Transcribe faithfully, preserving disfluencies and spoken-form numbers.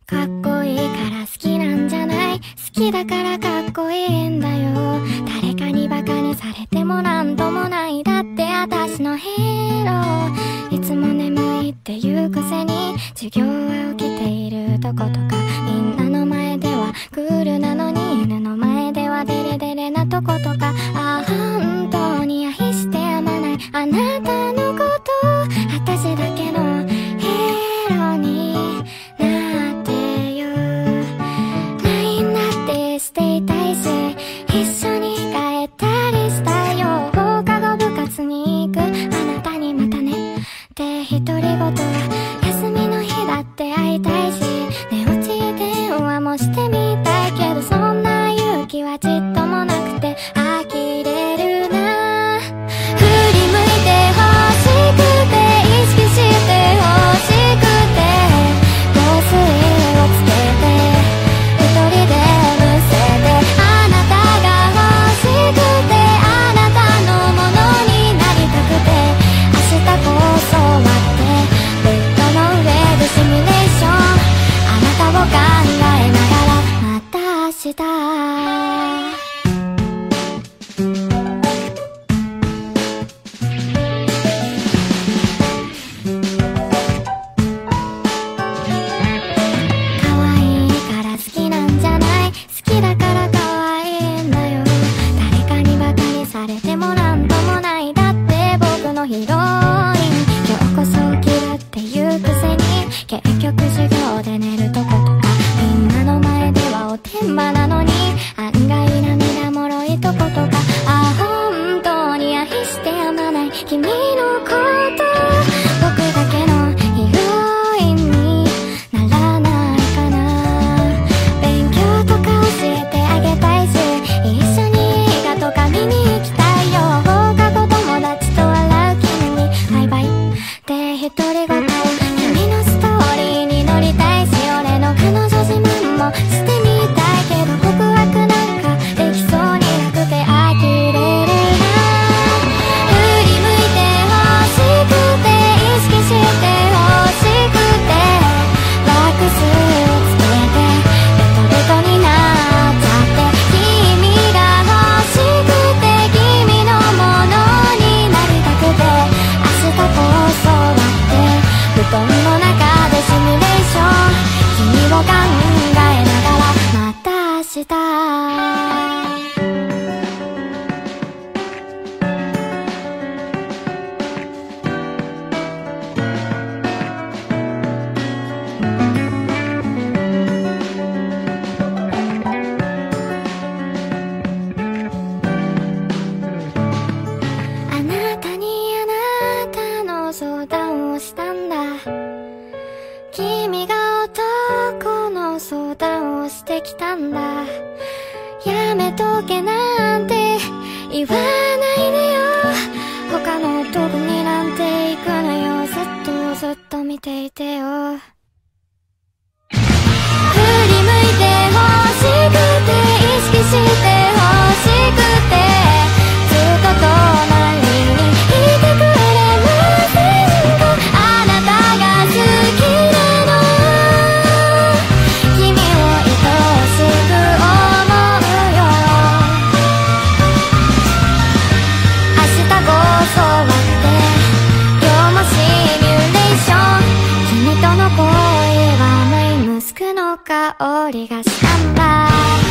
かっこいいから好きなんじゃない、好きだからかっこいいんだよ。誰かにバカにされてもなんともない、だって私のヒーロー。いつも眠いっていうくせに授業は起きているとことか、みんなの前ではクールなのに犬の前ではデレデレなとことか、ああ本当に愛してやまないあなたのこと、私だけのヒーローになってよ。ラインだってしていたいし、一緒に帰ったりしたいよ。放課後部活に行くあなたにまたねって独り言は、休みの日だって会いたいし、寝落ち電話もしてみたいけど、そんな勇気はちっともなくて呆れるな。振り向いて欲しくて、意識して欲しくて、香水をつけて一人でむせて、あなたが欲しくて、あなたのものになりたくて、明日こそ終わってベッドの上でシミュレーション、あなたを考えながらまた明日。可愛いから好きなんじゃない、好きだから可愛いんだよ。誰かにバカにされてもなんともない、だって僕のヒロイン。今日こそ起きるっていうくせに結局授業で寝るとことか、みんなの前ではおてんばなのに案外涙もろいとことか、ああ本当に愛してやまない君のこと、僕だけのヒロインにならないかな。勉強とか教えてあげたいし、一緒に映画とか見に行きたいよ。放課後友達と笑う君にバイバイって独り言、君のストーリーに乗りたいし、俺の彼女自慢もしてみたいけど、告白なんかできそうになくて呆れるな。振り向いて欲しくて、意識して欲しくて、ワックスをつけてベトベトになっちゃって、君が欲しくて、君のものになりたくて、明日こそ終わって布団の中でシミュレーション、君を考えながらまた明日。あなたにあなたの相談をしたんだ。君が男の相談をしてきたんだ。やめとけなんて言わないでよ、他の男になんて行くなよ、ずっとずっと見ていてよ。振り向いて欲しくて、意識して欲しくて、ずっと隣にいてくれませんか。あなたが好きなの、君を愛しく思うよ。明日こそ終わって今日もシミュレーション、君との恋はマイムスクの香りがしたんだ。